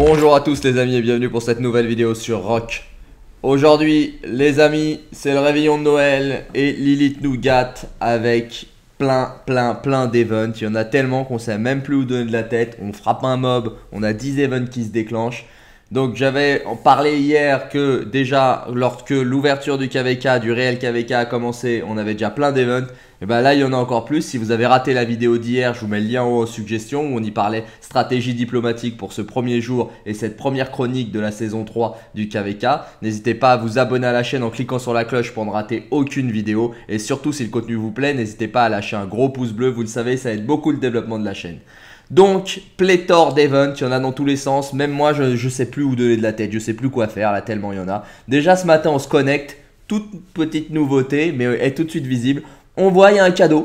Bonjour à tous les amis et bienvenue pour cette nouvelle vidéo sur Rock. Aujourd'hui les amis, c'est le réveillon de Noël et Lilith nous gâte avec plein d'events. Il y en a tellement qu'on sait même plus où donner de la tête. On frappe un mob, on a 10 events qui se déclenchent. Donc j'avais parlé hier que déjà lorsque l'ouverture du KVK, du réel KVK a commencé, on avait déjà plein d'events. Et ben là il y en a encore plus. Si vous avez raté la vidéo d'hier, je vous mets le lien en haut aux suggestions où on y parlait stratégie diplomatique pour ce premier jour et cette première chronique de la saison 3 du KVK. N'hésitez pas à vous abonner à la chaîne en cliquant sur la cloche pour ne rater aucune vidéo. Et surtout si le contenu vous plaît, n'hésitez pas à lâcher un gros pouce bleu, vous le savez, ça aide beaucoup le développement de la chaîne. Donc, pléthore d'events, il y en a dans tous les sens. Même moi, je sais plus où donner de la tête, je sais plus quoi faire, là, tellement il y en a. Déjà, ce matin, on se connecte. Toute petite nouveauté, mais elle est tout de suite visible. On voit, il y a un cadeau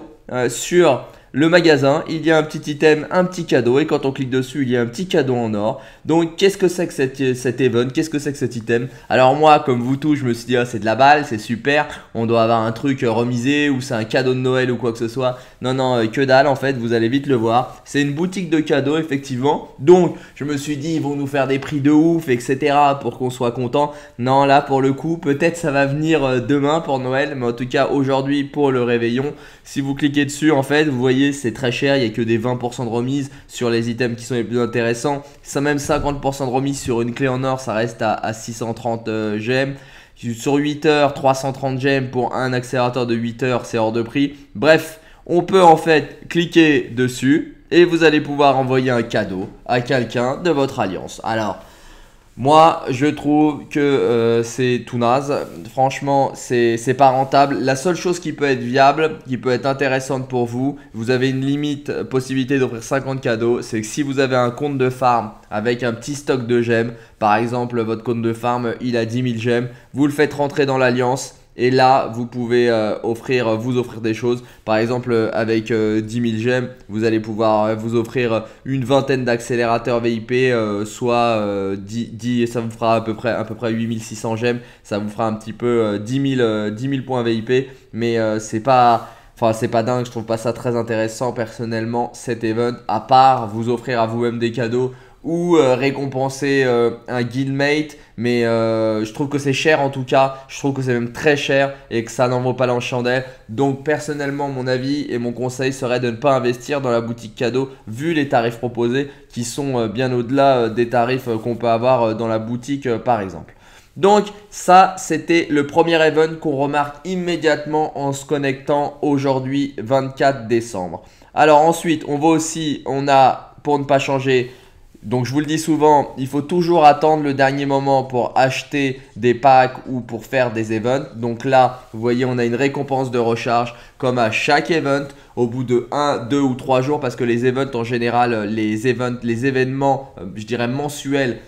sur le magasin. Il y a un petit item, un petit cadeau. Et quand on clique dessus, il y a un petit cadeau en or. Donc, qu'est-ce que c'est que cet event? Qu'est-ce que c'est que cet item? Alors moi, comme vous tous, je me suis dit, ah, c'est de la balle, c'est super. On doit avoir un truc remisé ou c'est un cadeau de Noël ou quoi que ce soit. Non, non, que dalle en fait, vous allez vite le voir. C'est une boutique de cadeaux effectivement. Donc, je me suis dit, ils vont nous faire des prix de ouf, etc. pour qu'on soit content. Non, là pour le coup, peut-être ça va venir demain pour Noël. Mais en tout cas, aujourd'hui pour le réveillon. Si vous cliquez dessus, en fait, vous voyez, c'est très cher. Il n'y a que des 20% de remise sur les items qui sont les plus intéressants. Ça même 50% de remise sur une clé en or, ça reste à 630 gemmes. Sur 8 heures, 330 gemmes pour un accélérateur de 8 heures, c'est hors de prix. Bref, on peut en fait cliquer dessus et vous allez pouvoir envoyer un cadeau à quelqu'un de votre alliance. Alors, moi, je trouve que c'est tout naze. Franchement, c'est pas rentable. La seule chose qui peut être viable, qui peut être intéressante pour vous, vous avez une limite possibilité d'offrir 50 cadeaux. C'est que si vous avez un compte de farm avec un petit stock de gemmes, par exemple, votre compte de farm, il a 10 000 gemmes, vous le faites rentrer dans l'alliance. Et là, vous pouvez vous offrir des choses. Par exemple, avec 10 000 gemmes, vous allez pouvoir vous offrir une vingtaine d'accélérateurs VIP, soit 10, ça vous fera à peu près 8600 gemmes. Ça vous fera un petit peu 10 000 points VIP. Mais c'est pas dingue, je trouve pas ça très intéressant personnellement cet event. À part vous offrir à vous-même des cadeaux ou récompenser un guildmate, mais je trouve que c'est cher en tout cas, je trouve que c'est même très cher et que ça n'en vaut pas la chandelle. Donc personnellement mon avis et mon conseil serait de ne pas investir dans la boutique cadeau vu les tarifs proposés qui sont bien au-delà des tarifs qu'on peut avoir dans la boutique par exemple. Donc ça c'était le premier event qu'on remarque immédiatement en se connectant aujourd'hui 24 décembre. Alors ensuite on voit aussi, on a pour ne pas changer. Donc je vous le dis souvent, il faut toujours attendre le dernier moment pour acheter des packs ou pour faire des events. Donc là, vous voyez, on a une récompense de recharge comme à chaque event au bout de 1, 2 ou 3 jours parce que les events en général, les événements, je dirais mensuels,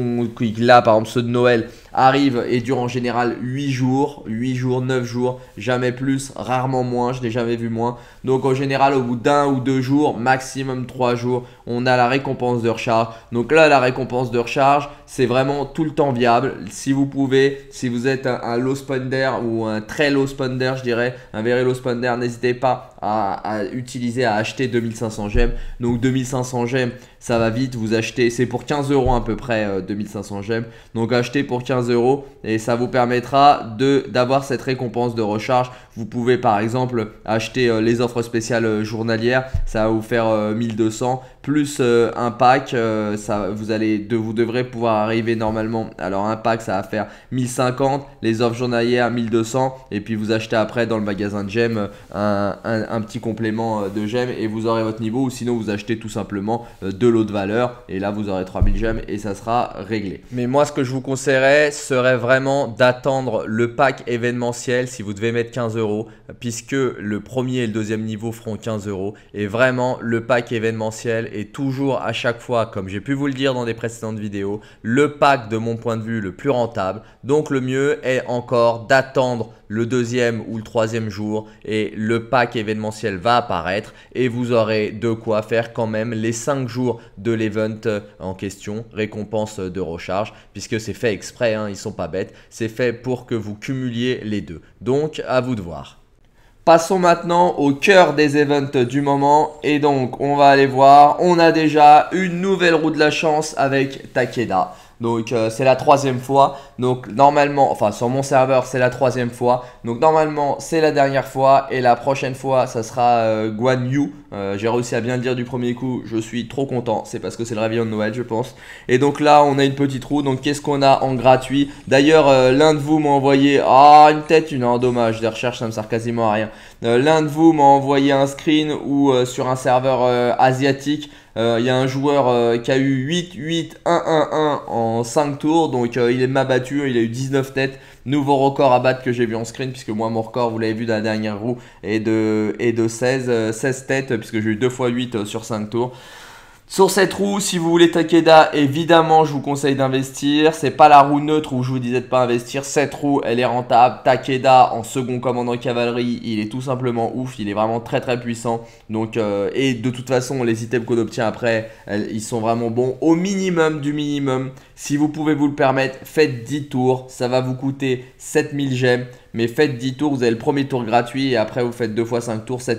là par exemple ceux de Noël arrivent et durent en général 8 jours, 9 jours, jamais plus, rarement moins, je n'ai jamais vu moins. Donc en général au bout d'1 ou 2 jours, maximum 3 jours, on a la récompense de recharge. Donc là la récompense de recharge, c'est vraiment tout le temps viable. Si vous pouvez, si vous êtes un low spender ou un très low spender, je dirais, un very low spender, n'hésitez pas à acheter 2500 gemmes. Donc 2500 gemmes, ça va vite, vous achetez, c'est pour 15 € à peu près 2500 gemmes. Donc achetez pour 15 € et ça vous permettra d'avoir cette récompense de recharge. Vous pouvez par exemple acheter les offres spéciales journalières, ça va vous faire 1200 plus un pack, vous devrez pouvoir arriver normalement. Alors un pack ça va faire 1050, les offres journalières 1200 et puis vous achetez après dans le magasin de gemmes un petit complément de gemmes et vous aurez votre niveau, ou sinon vous achetez tout simplement de l'eau de valeur et là vous aurez 3000 gemmes et ça sera réglé. Mais moi ce que je vous conseillerais serait vraiment d'attendre le pack événementiel si vous devez mettre 15 € puisque le premier et le deuxième niveau feront 15 € et vraiment le pack événementiel est toujours à chaque fois, comme j'ai pu vous le dire dans des précédentes vidéos, le pack de mon point de vue le plus rentable. Donc le mieux est encore d'attendre le deuxième ou le troisième jour et le pack événementiel va apparaître et vous aurez de quoi faire quand même les 5 jours de l'event en question, récompense de recharge, puisque c'est fait exprès, hein, ils sont pas bêtes, c'est fait pour que vous cumuliez les deux. Donc à vous de voir. Passons maintenant au cœur des events du moment et donc on va aller voir, on a déjà une nouvelle roue de la chance avec Takeda. Donc c'est la 3e fois, donc normalement, enfin sur mon serveur c'est la 3e fois, donc normalement c'est la dernière fois et la prochaine fois ça sera Guan Yu. J'ai réussi à bien le dire du premier coup, je suis trop content, c'est parce que c'est le réveillon de Noël je pense. Et donc là on a une petite roue, donc qu'est-ce qu'on a en gratuit? D'ailleurs l'un de vous m'a envoyé, une tête, dommage, des recherches ça me sert quasiment à rien. L'un de vous m'a envoyé un screen où sur un serveur asiatique, il y a un joueur qui a eu 8-8-1-1-1 en 5 tours, donc il m'a battu, il a eu 19 têtes, nouveau record à battre que j'ai vu en screen, puisque moi mon record vous l'avez vu dans la dernière roue est de 16 têtes, puisque j'ai eu 2 fois 8 sur 5 tours. Sur cette roue, si vous voulez Takeda, évidemment, je vous conseille d'investir. C'est pas la roue neutre où je vous disais de pas investir. Cette roue, elle est rentable. Takeda en second commandant cavalerie, il est tout simplement ouf. Il est vraiment très très puissant. Donc, et de toute façon, les items qu'on obtient après, ils sont vraiment bons. Au minimum du minimum, si vous pouvez vous le permettre, faites 10 tours. Ça va vous coûter 7000 gemmes. Mais faites 10 tours, vous avez le premier tour gratuit et après vous faites 2 fois 5 tours,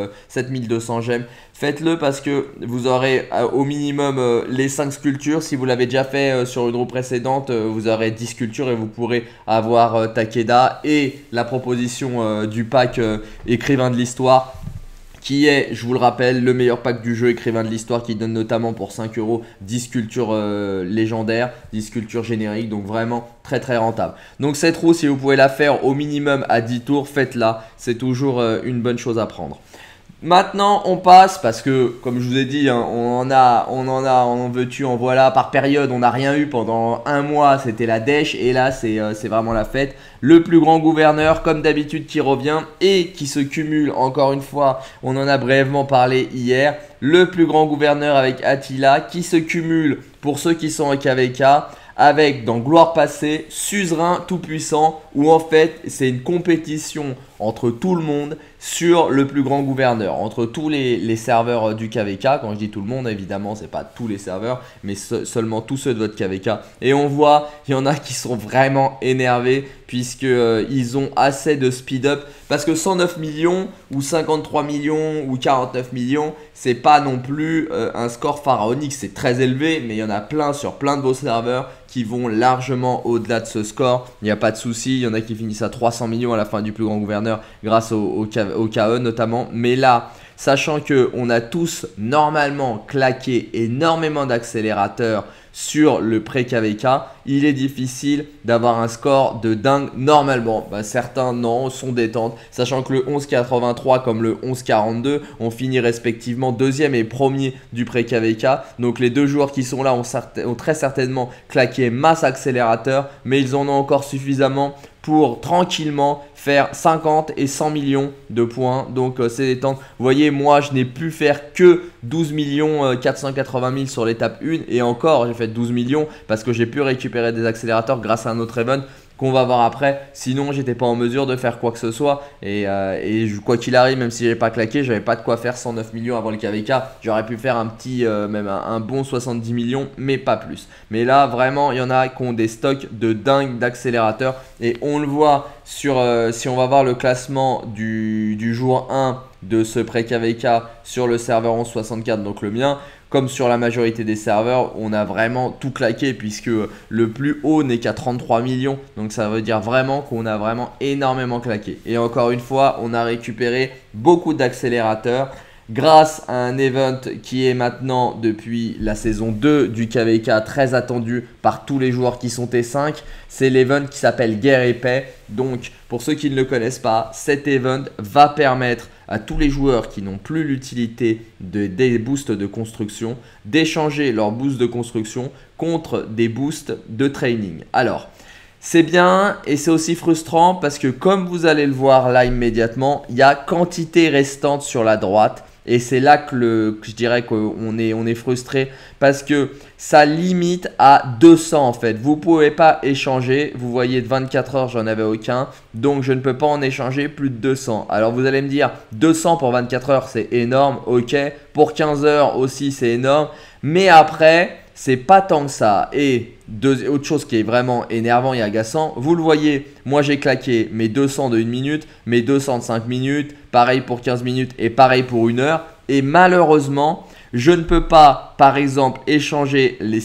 7200 gemmes. Faites-le parce que vous aurez au minimum les 5 sculptures. Si vous l'avez déjà fait sur une roue précédente, vous aurez 10 sculptures et vous pourrez avoir Takeda et la proposition du pack écrivain de l'histoire, qui est, je vous le rappelle, le meilleur pack du jeu, écrivain de l'histoire, qui donne notamment pour 5 € 10 sculptures légendaires, 10 sculptures génériques, donc vraiment très très rentable. Donc cette roue, si vous pouvez la faire au minimum à 10 tours, faites-la, c'est toujours une bonne chose à prendre. Maintenant on passe, parce que comme je vous ai dit, hein, on en veux-tu, en voilà, par période on n'a rien eu pendant un mois, c'était la dèche et là c'est vraiment la fête. Le plus grand gouverneur comme d'habitude qui revient et qui se cumule, encore une fois, on en a brièvement parlé hier. Le plus grand gouverneur avec Attila qui se cumule pour ceux qui sont en KVK. Avec dans Gloire passée, Suzerain tout-puissant, où en fait c'est une compétition entre tout le monde sur le plus grand gouverneur, entre tous les serveurs du KVK. Quand je dis tout le monde, évidemment c'est pas tous les serveurs, mais seulement tous ceux de votre KVK. Et on voit, il y en a qui sont vraiment énervés puisque ils ont assez de speed up, parce que 109 millions ou 53 millions ou 49 millions, c'est pas non plus un score pharaonique, c'est très élevé, mais il y en a plein sur plein de vos serveurs qui vont largement au-delà de ce score. Il n'y a pas de souci, il y en a qui finissent à 300 millions à la fin du plus grand gouverneur grâce au KE notamment. Mais là, sachant qu'on a tous normalement claqué énormément d'accélérateurs sur le pré-KVK, il est difficile d'avoir un score de dingue normalement. Certains non, sont détentes, sachant que le 11,83 comme le 11,42 ont fini respectivement 2e et 1er du pré-KVK. Donc les deux joueurs qui sont là ont très certainement claqué masse accélérateur, mais ils en ont encore suffisamment pour tranquillement faire 50 et 100 millions de points. Donc c'est détente. Vous voyez, moi je n'ai pu faire que 12 millions 480 000 sur l'étape 1 et encore j'ai fait 12 millions parce que j'ai pu récupérer des accélérateurs grâce à un autre event qu'on va voir après. Sinon j'étais pas en mesure de faire quoi que ce soit et quoi qu'il arrive, même si j'avais pas claqué, j'avais pas de quoi faire 109 millions avant le KVK. J'aurais pu faire un petit même un bon 70 millions, mais pas plus. Mais là vraiment il y en a qui ont des stocks de dingue d'accélérateurs et on le voit sur si on va voir le classement du jour 1 de ce pré-KVK sur le serveur 1164, donc le mien. Comme sur la majorité des serveurs, on a vraiment tout claqué puisque le plus haut n'est qu'à 33 millions. Donc ça veut dire vraiment qu'on a vraiment énormément claqué. Et encore une fois, on a récupéré beaucoup d'accélérateurs grâce à un event qui est maintenant depuis la saison 2 du KVK très attendu par tous les joueurs qui sont T5. C'est l'event qui s'appelle Guerre et Paix. Donc pour ceux qui ne le connaissent pas, cet event va permettre à tous les joueurs qui n'ont plus l'utilité des boosts de construction d'échanger leurs boosts de construction contre des boosts de training. Alors c'est bien et c'est aussi frustrant parce que comme vous allez le voir là immédiatement, il y a quantité restante sur la droite. Et c'est là que je dirais qu'on est frustré parce que ça limite à 200 en fait. Vous ne pouvez pas échanger. Vous voyez, de 24 heures, j'en avais aucun. Donc, je ne peux pas en échanger plus de 200. Alors, vous allez me dire, 200 pour 24 heures, c'est énorme. Ok. Pour 15 heures aussi, c'est énorme. Mais après, c'est pas tant que ça. Et autre chose qui est vraiment énervant et agaçant, vous le voyez, moi j'ai claqué mes 200 de 1 minute, mes 200 de 5 minutes, pareil pour 15 minutes et pareil pour 1 heure. Et malheureusement, je ne peux pas, par exemple, échanger les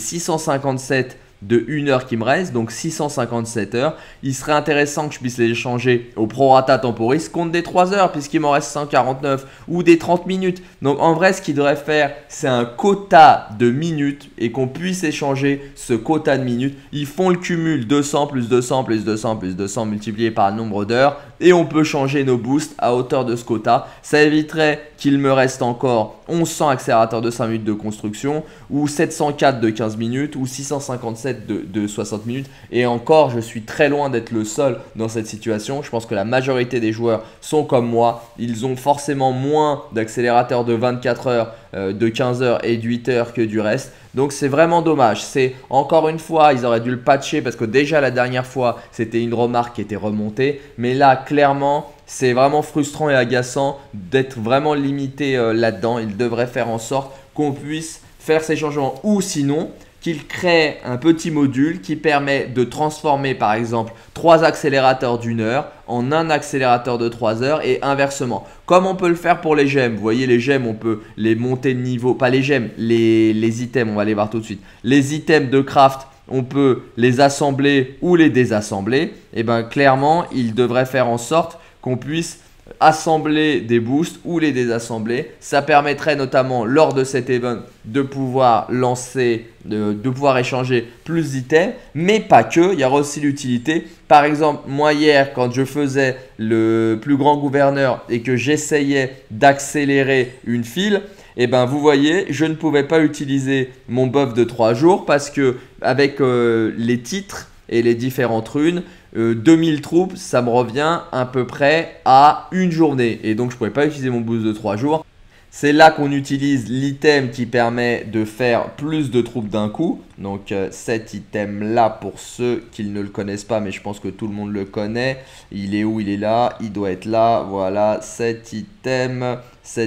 657 de 1 heure qui me reste, donc 657 heures. Il serait intéressant que je puisse les échanger au prorata temporis contre des 3 heures puisqu'il m'en reste 149 ou des 30 minutes. Donc en vrai, ce qu'il devrait faire, c'est un quota de minutes et qu'on puisse échanger ce quota de minutes. Ils font le cumul 200 plus 200 plus 200 plus 200 multiplié par le nombre d'heures et on peut changer nos boosts à hauteur de ce quota. Ça éviterait qu'il me reste encore 1100 accélérateurs de 5 minutes de construction ou 704 de 15 minutes ou 657 de 60 minutes. Et encore, je suis très loin d'être le seul dans cette situation. Je pense que la majorité des joueurs sont comme moi. Ils ont forcément moins d'accélérateurs de 24 heures, de 15 heures et de 8 heures que du reste. Donc c'est vraiment dommage. C'est encore une fois, ils auraient dû le patcher parce que déjà la dernière fois, c'était une remarque qui était remontée. Mais là, clairement, c'est vraiment frustrant et agaçant d'être vraiment limité là-dedans. Ils devraient faire en sorte qu'on puisse faire ces changements ou sinon qu'il crée un petit module qui permet de transformer par exemple 3 accélérateurs d'1 heure en un accélérateur de 3 heures et inversement. Comme on peut le faire pour les gemmes. Vous voyez les gemmes, on peut les monter de niveau. Pas les gemmes, les items, on va les voir tout de suite. Les items de craft, on peut les assembler ou les désassembler. Et bien clairement, il devrait faire en sorte qu'on puisse assembler des boosts ou les désassembler. Ça permettrait notamment lors de cet event de pouvoir lancer, de pouvoir échanger plus d'items, mais pas que, il y aura aussi l'utilité. Par exemple, moi hier quand je faisais le plus grand gouverneur et que j'essayais d'accélérer une file, et ben vous voyez, je ne pouvais pas utiliser mon buff de 3 jours parce que avec les titres et les différentes runes, 2000 troupes, ça me revient à peu près à une journée. Et donc, je ne pouvais pas utiliser mon boost de 3 jours. C'est là qu'on utilise l'item qui permet de faire plus de troupes d'un coup. Donc, cet item-là, pour ceux qui ne le connaissent pas, mais je pense que tout le monde le connaît. Il est où? Il est là. Il doit être là. Voilà, cet item.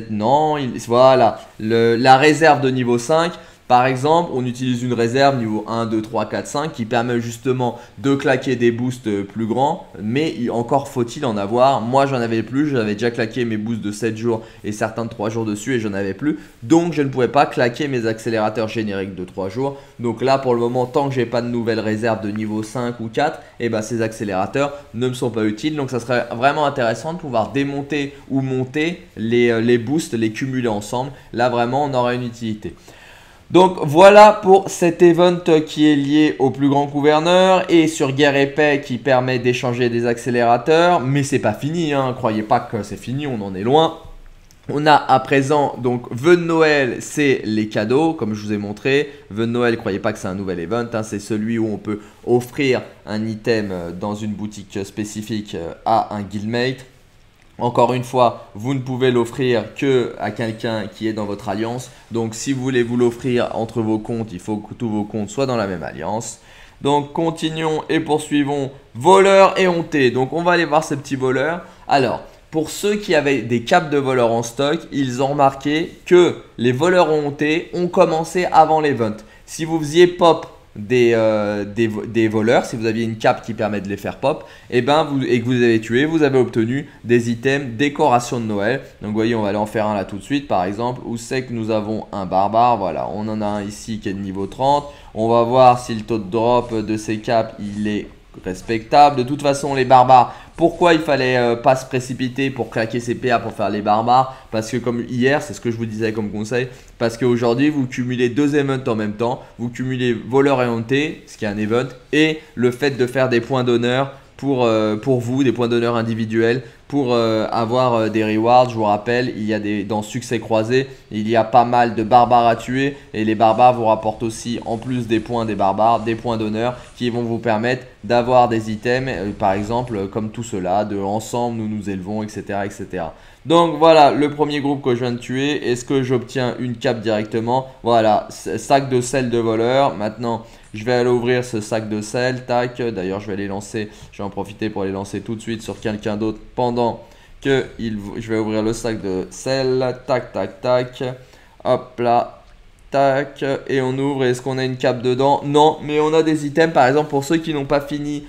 Voilà, la réserve de niveau 5. Par exemple, on utilise une réserve niveau 1, 2, 3, 4, 5 qui permet justement de claquer des boosts plus grands. Mais encore faut-il en avoir. Moi, j'en avais plus. J'avais déjà claqué mes boosts de 7 jours et certains de 3 jours dessus et j'en avais plus. Donc, je ne pouvais pas claquer mes accélérateurs génériques de 3 jours. Donc là, pour le moment, tant que j'ai pas de nouvelles réserves de niveau 5 ou 4, et ben, ces accélérateurs ne me sont pas utiles. Donc, ça serait vraiment intéressant de pouvoir démonter ou monter les boosts, les cumuler ensemble. Là, vraiment, on aura une utilité. Donc voilà pour cet event qui est lié au plus grand gouverneur et sur guerre épais qui permet d'échanger des accélérateurs. Mais c'est pas fini, hein. Croyez pas que c'est fini, on en est loin. On a à présent donc vœux de Noël, c'est les cadeaux comme je vous ai montré. Vœux de Noël, croyez pas que c'est un nouvel event, hein. C'est celui où on peut offrir un item dans une boutique spécifique à un guildmate. Encore une fois, vous ne pouvez l'offrir que à quelqu'un qui est dans votre alliance. Donc, si vous voulez vous l'offrir entre vos comptes, il faut que tous vos comptes soient dans la même alliance. Donc, continuons et poursuivons. Voleurs et hontés. Donc, on va aller voir ces petits voleurs. Alors, pour ceux qui avaient des capes de voleurs en stock, ils ont remarqué que les voleurs hontés ont commencé avant l'event. Si vous faisiez pop des voleurs, si vous aviez une cape qui permet de les faire pop, et que vous avez tué, vous avez obtenu des items décoration de Noël. Donc vous voyez, on va aller en faire un là tout de suite. Par exemple, où c'est que nous avons un barbare? Voilà, on en a un ici qui est de niveau 30. On va voir si le taux de drop de ces capes il est respectable. De toute façon, les barbares, pourquoi il fallait pas se précipiter pour claquer ses PA pour faire les barbares? Parce que comme hier, c'est ce que je vous disais comme conseil, parce qu'aujourd'hui vous cumulez 2 events en même temps. Vous cumulez voleur et honté, ce qui est un event, et le fait de faire des points d'honneur pour vous, des points d'honneur individuels pour avoir des rewards. Je vous rappelle, il y a dans succès croisé, il y a pas mal de barbares à tuer et les barbares vous rapportent aussi, en plus des points des barbares, des points d'honneur qui vont vous permettre d'avoir des items, par exemple comme tout cela, de ensemble nous nous élevons, etc., etc. Donc voilà le premier groupe que je viens de tuer. Est-ce que j'obtiens une cape directement? Voilà, sac de sel de voleur. Maintenant, je vais aller ouvrir ce sac de sel. Tac. D'ailleurs, je vais les lancer. Je vais en profiter pour les lancer tout de suite sur quelqu'un d'autre pendant que je vais ouvrir le sac de sel. Tac, tac, tac. Hop là. Tac, et on ouvre. Est-ce qu'on a une cape dedans? Non, mais on a des items. Par exemple, pour ceux qui n'ont pas fini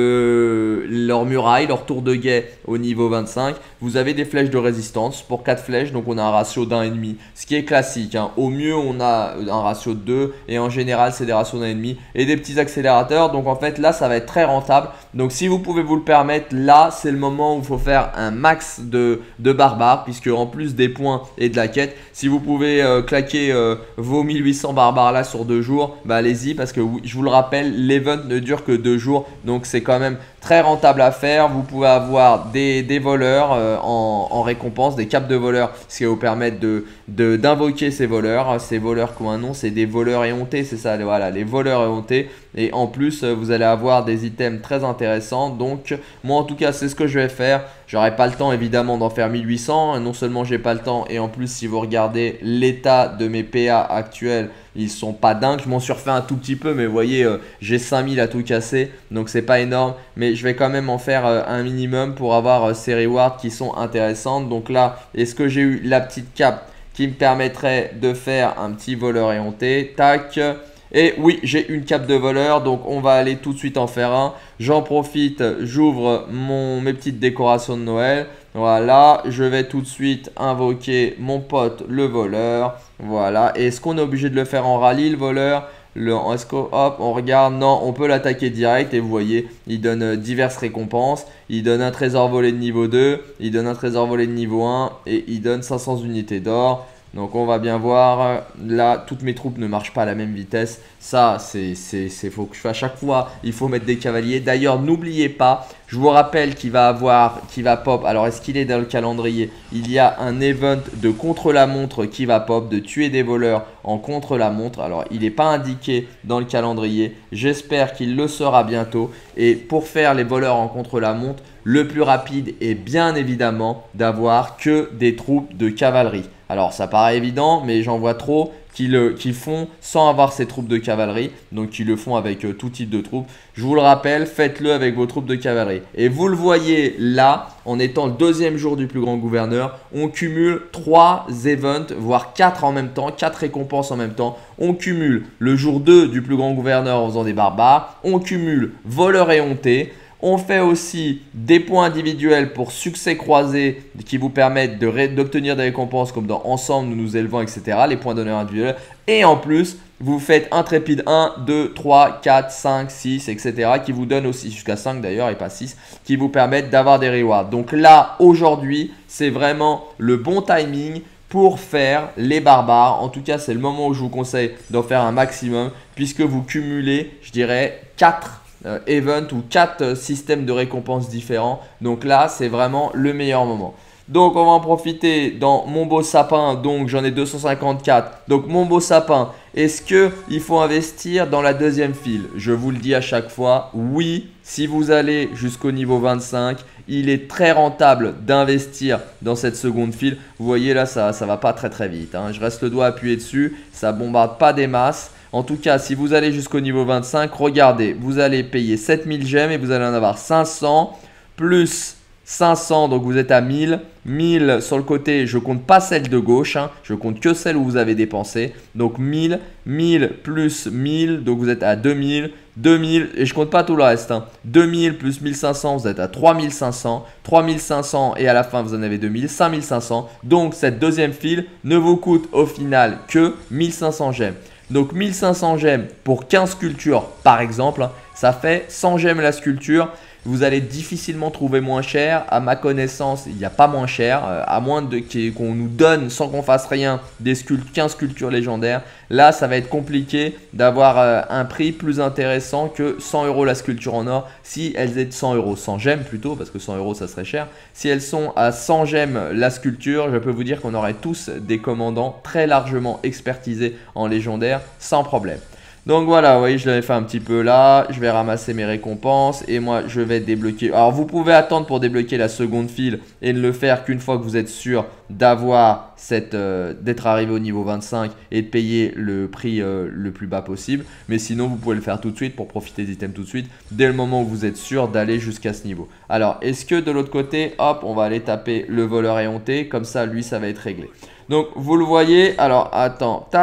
leur muraille, leur tour de guet au niveau 25, vous avez des flèches de résistance pour 4 flèches. Donc on a un ratio d'1,5, ce qui est classique, hein. Au mieux, on a un ratio de 2 et en général, c'est des ratios d'1,5 et des petits accélérateurs. Donc en fait, là, ça va être très rentable. Donc si vous pouvez vous le permettre, là, c'est le moment où il faut faire un max de barbares, puisque en plus des points et de la quête, si vous pouvez claquer vos 1800 barbares là sur 2 jours, bah allez-y, parce que je vous le rappelle, l'event ne dure que 2 jours. Donc c'est quand même très rentable à faire. Vous pouvez avoir des voleurs en récompense, des capes de voleurs, ce qui va vous permettre d'invoquer ces voleurs. Ces voleurs qui ont un nom, c'est des voleurs éhontés, c'est ça, voilà, les voleurs éhontés. Et en plus, vous allez avoir des items très intéressants. Donc moi en tout cas, c'est ce que je vais faire. J'aurai pas le temps évidemment d'en faire 1800. Non seulement j'ai pas le temps, et en plus si vous regardez l'état de mes PA actuels, ils sont pas dingues. Je m'en suis refait un tout petit peu, mais vous voyez, j'ai 5000 à tout casser. Donc c'est pas énorme, mais je vais quand même en faire un minimum pour avoir ces rewards qui sont intéressantes. Donc là, est-ce que j'ai eu la petite cape qui me permettrait de faire un petit voleur éhonté? Tac. Et oui, j'ai une cape de voleur, donc on va aller tout de suite en faire un. J'en profite, j'ouvre mes petites décorations de Noël. Voilà, je vais tout de suite invoquer mon pote le voleur. Voilà, et est-ce qu'on est obligé de le faire en rallye le voleur? Est-ce que, hop, on regarde? Non, on peut l'attaquer direct et vous voyez, il donne diverses récompenses. Il donne un trésor volé de niveau 2, il donne un trésor volé de niveau 1 et il donne 500 unités d'or. Donc on va bien voir, là toutes mes troupes ne marchent pas à la même vitesse. Ça faut que je fasse à chaque fois, il faut mettre des cavaliers. D'ailleurs n'oubliez pas, je vous rappelle qu'il va pop. Alors est-ce qu'il est dans le calendrier? Il y a un event de contre-la-montre qui va pop, de tuer des voleurs en contre-la-montre. Alors il n'est pas indiqué dans le calendrier, j'espère qu'il le sera bientôt. Et pour faire les voleurs en contre-la-montre, le plus rapide est bien évidemment d'avoir que des troupes de cavalerie. Alors ça paraît évident, mais j'en vois trop qui font sans avoir ces troupes de cavalerie, donc qui le font avec tout type de troupes. Je vous le rappelle, faites-le avec vos troupes de cavalerie. Et vous le voyez là, en étant le deuxième jour du plus grand gouverneur, on cumule 3 events, voire 4 en même temps, 4 récompenses en même temps. On cumule le jour 2 du plus grand gouverneur en faisant des barbares, on cumule voleur éhonté. On fait aussi des points individuels pour succès croisés qui vous permettent d'obtenir des récompenses comme dans Ensemble, nous nous élevons, etc. Les points d'honneur individuels. Et en plus, vous faites Intrépide 1, 2, 3, 4, 5, 6, etc. qui vous donnent aussi, jusqu'à 5 d'ailleurs et pas 6, qui vous permettent d'avoir des rewards. Donc là, aujourd'hui, c'est vraiment le bon timing pour faire les barbares. En tout cas, c'est le moment où je vous conseille d'en faire un maximum puisque vous cumulez, je dirais, 4 event ou 4 systèmes de récompenses différents. Donc là, c'est vraiment le meilleur moment. Donc on va en profiter dans mon beau sapin. Donc j'en ai 254. Donc mon beau sapin, est-ce qu'il faut investir dans la deuxième file? Je vous le dis à chaque fois, oui. Si vous allez jusqu'au niveau 25, il est très rentable d'investir dans cette seconde file. Vous voyez là, ça va pas très vite, hein. Je reste le doigt appuyé dessus, ça bombarde pas des masses. En tout cas, si vous allez jusqu'au niveau 25, regardez, vous allez payer 7000 gemmes et vous allez en avoir 500 plus 500, donc vous êtes à 1000. 1000 sur le côté, je compte pas celle de gauche, hein, je compte que celle où vous avez dépensé. Donc 1000, 1000 plus 1000, donc vous êtes à 2000. 2000 et je compte pas tout le reste, hein. 2000 plus 1500, vous êtes à 3500. 3500 et à la fin vous en avez 2000, 5500. Donc cette deuxième file ne vous coûte au final que 1500 gemmes. Donc 1500 gemmes pour 15 sculptures par exemple, hein, ça fait 100 gemmes la sculpture. Vous allez difficilement trouver moins cher. À ma connaissance, il n'y a pas moins cher. À moins qu'on nous donne, sans qu'on fasse rien, 15 sculptures légendaires. Là, ça va être compliqué d'avoir un prix plus intéressant que 100 € la sculpture en or. Si elles étaient 100 €, 100 gemmes plutôt, parce que 100 € ça serait cher. Si elles sont à 100 gemmes la sculpture, je peux vous dire qu'on aurait tous des commandants très largement expertisés en légendaire sans problème. Donc voilà, vous voyez, je l'avais fait un petit peu là. Je vais ramasser mes récompenses et moi, je vais débloquer. Alors, vous pouvez attendre pour débloquer la seconde file et ne le faire qu'une fois que vous êtes sûr d'avoir d'être arrivé au niveau 25 et de payer le prix le plus bas possible. Mais sinon, vous pouvez le faire tout de suite pour profiter des items tout de suite dès le moment où vous êtes sûr d'aller jusqu'à ce niveau. Alors, est-ce que de l'autre côté, hop, on va aller taper le voleur éhonté. Comme ça, lui, ça va être réglé. Donc, vous le voyez. Alors, attends, tac.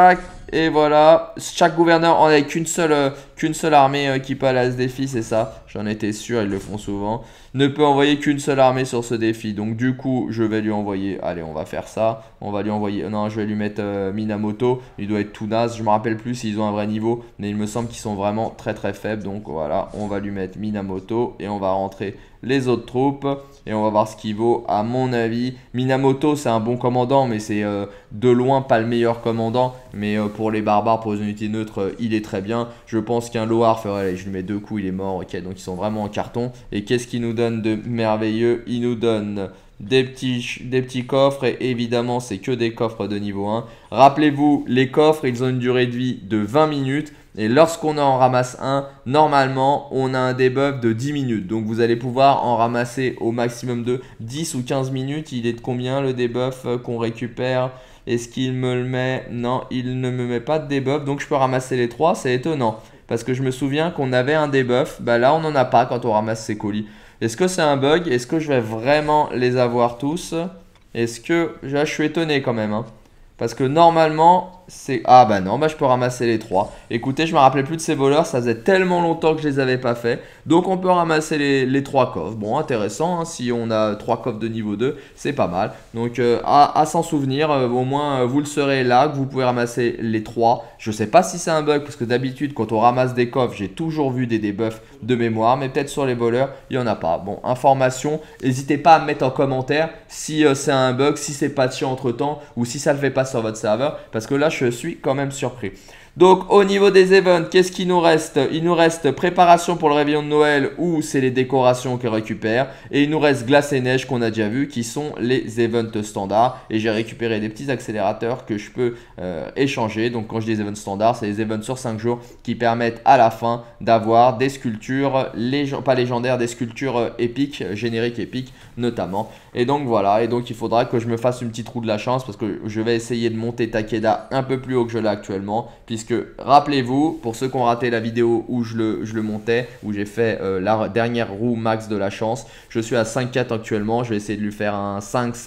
Et voilà, chaque gouverneur en a qu'une seule armée qui peut aller à ce défi, c'est ça. J'en étais sûr, ils le font souvent. Ne peut envoyer qu'une seule armée sur ce défi. Donc du coup, je vais lui envoyer, allez, on va faire ça. On va lui envoyer, non, je vais lui mettre Minamoto. Il doit être tout naze, je me rappelle plus s'ils ont un vrai niveau. Mais il me semble qu'ils sont vraiment très très faibles. Donc voilà, on va lui mettre Minamoto et on va rentrer les autres troupes. Et on va voir ce qu'il vaut. À mon avis, Minamoto, c'est un bon commandant, mais c'est de loin pas le meilleur commandant. Mais pour les barbares, pour les unités neutres, il est très bien. Je pense qu'un Loar ferait, allez, je lui mets 2 coups, il est mort. Ok, donc ils sont vraiment en carton. Et qu'est-ce qu'il nous donne de merveilleux? Il nous donne des petits coffres. Et évidemment, c'est que des coffres de niveau 1. Rappelez-vous, les coffres, ils ont une durée de vie de 20 minutes. Et lorsqu'on en ramasse un, normalement, on a un debuff de 10 minutes. Donc, vous allez pouvoir en ramasser au maximum de 10 ou 15 minutes. Il est de combien le debuff qu'on récupère? Est-ce qu'il me le met? Non, il ne me met pas de debuff. Donc, je peux ramasser les 3. C'est étonnant. Parce que je me souviens qu'on avait un debuff. Bah là, on n'en a pas quand on ramasse ces colis. Est-ce que c'est un bug? Est-ce que je vais vraiment les avoir tous? Est-ce que... Là, je suis étonné quand même, hein. Parce que normalement, c'est... Ah bah non, bah je peux ramasser les 3. Écoutez, je me rappelais plus de ces voleurs, ça faisait tellement longtemps que je les avais pas fait. Donc on peut ramasser les 3 coffres. Bon, intéressant, hein, si on a 3 coffres de niveau 2, c'est pas mal. Donc à s'en souvenir, au moins vous le saurez là, que vous pouvez ramasser les 3. Je sais pas si c'est un bug, parce que d'habitude, quand on ramasse des coffres, j'ai toujours vu des debuffs de mémoire. Mais peut-être sur les voleurs, il n'y en a pas. Bon, information, n'hésitez pas à me mettre en commentaire si c'est un bug, si c'est patché entre temps, ou si ça ne le fait pas sur votre serveur, parce que là je suis quand même surpris. Donc au niveau des events, qu'est-ce qu'il nous reste? Il nous reste préparation pour le réveillon de Noël où c'est les décorations qu'on récupère. Et il nous reste glace et neige qu'on a déjà vu qui sont les events standards. Et j'ai récupéré des petits accélérateurs que je peux échanger. Donc quand je dis events standards, c'est les events sur 5 jours qui permettent à la fin d'avoir des sculptures, pas légendaires, des sculptures épiques, génériques épiques notamment. Et donc voilà, et donc il faudra que je me fasse une petite roue de la chance parce que je vais essayer de monter Takeda un peu plus haut que je l'ai actuellement. Puisque rappelez-vous, pour ceux qui ont raté la vidéo où je le montais, où j'ai fait la dernière roue max de la chance, je suis à 5-4 actuellement. Je vais essayer de lui faire un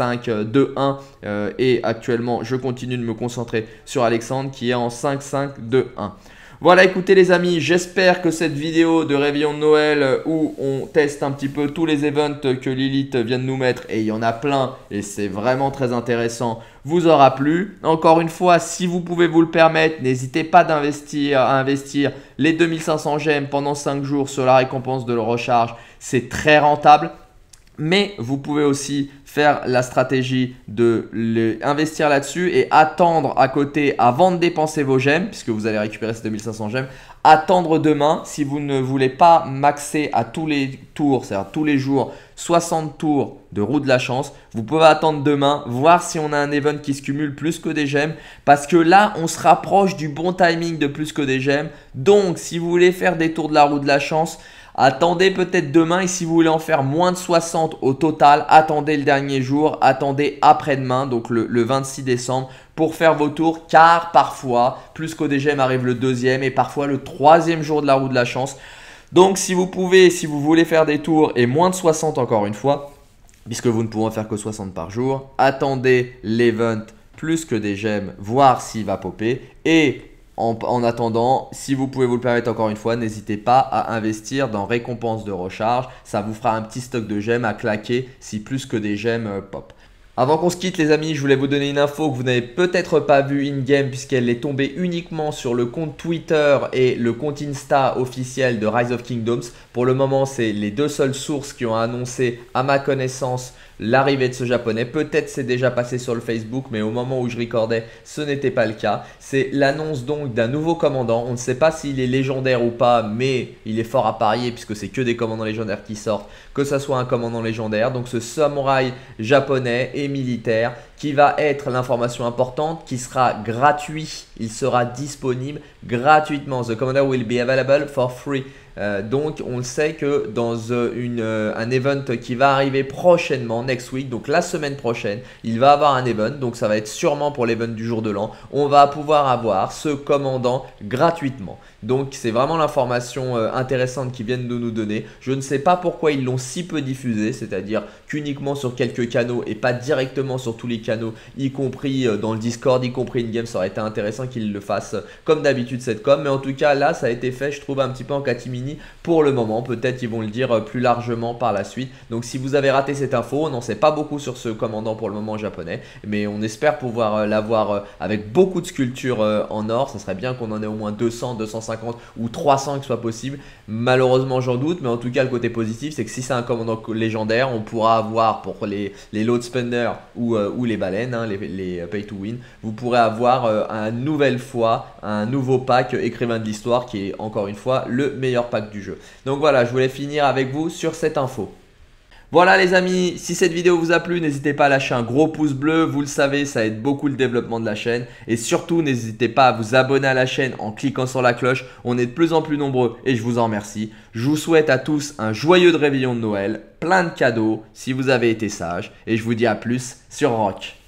5-5-2-1 et actuellement je continue de me concentrer sur Alexandre qui est en 5-5-2-1. Voilà, écoutez les amis, j'espère que cette vidéo de réveillon de Noël où on teste un petit peu tous les events que Lilith vient de nous mettre, et il y en a plein et c'est vraiment très intéressant, vous aura plu. Encore une fois, si vous pouvez vous le permettre, n'hésitez pas à investir les 2500 gemmes pendant 5 jours sur la récompense de la recharge, c'est très rentable. Mais vous pouvez aussi faire la stratégie de investir là-dessus et attendre à côté avant de dépenser vos gemmes, puisque vous allez récupérer ces 2500 gemmes. Attendre demain, si vous ne voulez pas maxer à tous les tours, c'est-à-dire tous les jours, 60 tours de roue de la chance. Vous pouvez attendre demain, voir si on a un event qui se cumule plus que des gemmes. Parce que là, on se rapproche du bon timing de plus que des gemmes. Donc, si vous voulez faire des tours de la roue de la chance, attendez peut-être demain, et si vous voulez en faire moins de 60 au total, attendez le dernier jour, attendez après-demain, donc le 26 décembre pour faire vos tours, car parfois, plus qu'au DGM arrive le 2e et parfois le 3e jour de la roue de la chance. Donc si vous pouvez, si vous voulez faire des tours et moins de 60 encore une fois, puisque vous ne pourrez en faire que 60 par jour, attendez l'event plus que des gemmes, voir s'il va popper. Et en attendant, si vous pouvez vous le permettre encore une fois, n'hésitez pas à investir dans récompense de recharge. Ça vous fera un petit stock de gemmes à claquer si plus que des gemmes pop. Avant qu'on se quitte les amis, je voulais vous donner une info que vous n'avez peut-être pas vue in-game puisqu'elle est tombée uniquement sur le compte Twitter et le compte Insta officiel de Rise of Kingdoms. Pour le moment, c'est les deux seules sources qui ont annoncé à ma connaissance l'arrivée de ce japonais. Peut-être c'est déjà passé sur le Facebook, mais au moment où je recordais, ce n'était pas le cas. C'est l'annonce donc d'un nouveau commandant. On ne sait pas s'il est légendaire ou pas, mais il est fort à parier puisque c'est que des commandants légendaires qui sortent, que ça soit un commandant légendaire. Donc ce samouraï japonais et militaire qui va être l'information importante, qui sera gratuit. Il sera disponible gratuitement. The commander will be available for free. Donc on le sait que dans un event qui va arriver prochainement, next week, donc la semaine prochaine, il va avoir un event, donc ça va être sûrement pour l'event du jour de l'an, on va pouvoir avoir ce commandant gratuitement. Donc c'est vraiment l'information intéressante qu'ils viennent de nous donner. Je ne sais pas pourquoi ils l'ont si peu diffusé, c'est-à-dire qu'uniquement sur quelques canaux et pas directement sur tous les canaux canaux, y compris dans le Discord, y compris in-game. Ça aurait été intéressant qu'ils le fassent comme d'habitude cette com. Mais en tout cas, là, ça a été fait, je trouve, un petit peu en catimini pour le moment. Peut-être ils vont le dire plus largement par la suite. Donc si vous avez raté cette info, on n'en sait pas beaucoup sur ce commandant pour le moment japonais. Mais on espère pouvoir l'avoir avec beaucoup de sculptures en or. Ça serait bien qu'on en ait au moins 200, 250 ou 300 qui soit possible. Malheureusement, j'en doute. Mais en tout cas, le côté positif, c'est que si c'est un commandant légendaire, on pourra avoir pour les load spenders ou les baleines, hein, les pay to win, vous pourrez avoir une nouvelle fois un nouveau pack écrivain de l'histoire qui est encore une fois le meilleur pack du jeu. Donc voilà, je voulais finir avec vous sur cette info. Voilà les amis, si cette vidéo vous a plu, n'hésitez pas à lâcher un gros pouce bleu, vous le savez, ça aide beaucoup le développement de la chaîne. Et surtout, n'hésitez pas à vous abonner à la chaîne en cliquant sur la cloche, on est de plus en plus nombreux et je vous en remercie. Je vous souhaite à tous un joyeux réveillon de Noël, plein de cadeaux si vous avez été sages et je vous dis à plus sur Rock.